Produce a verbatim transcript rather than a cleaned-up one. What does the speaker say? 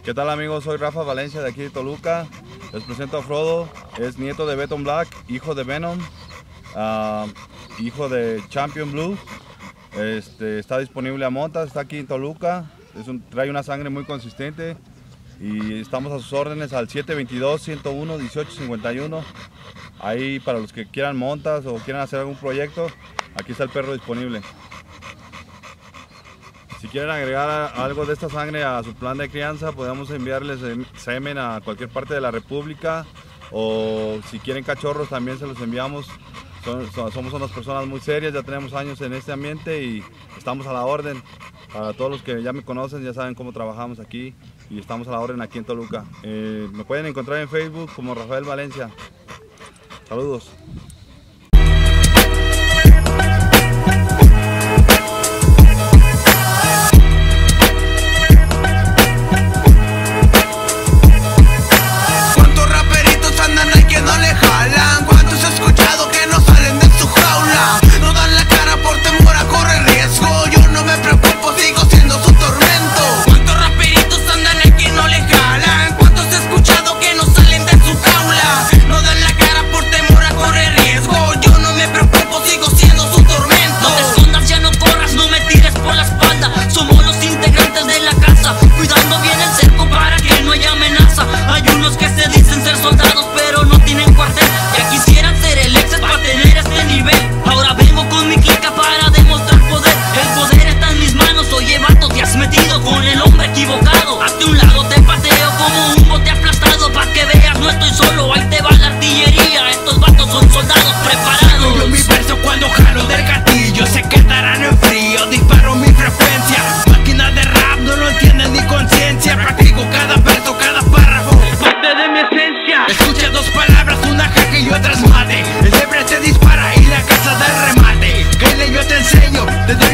¿Qué tal, amigos? Soy Rafa Valencia de aquí de Toluca. Les presento a Frodo. Es nieto de Beton Black, hijo de Venom, uh, hijo de Champion Blue. Este, está disponible a montas, está aquí en Toluca. Es un, trae una sangre muy consistente y estamos a sus órdenes al siete veintidós, ciento uno, dieciocho cincuenta y uno. Ahí para los que quieran montas o quieran hacer algún proyecto, aquí está el perro disponible. Si quieren agregar algo de esta sangre a su plan de crianza, podemos enviarles semen a cualquier parte de la República, o si quieren cachorros también se los enviamos. Son, somos unas personas muy serias, ya tenemos años en este ambiente y estamos a la orden. Para todos los que ya me conocen, ya saben cómo trabajamos aquí y estamos a la orden aquí en Toluca. Eh, me pueden encontrar en Facebook como Rafael Valencia. Saludos. Desde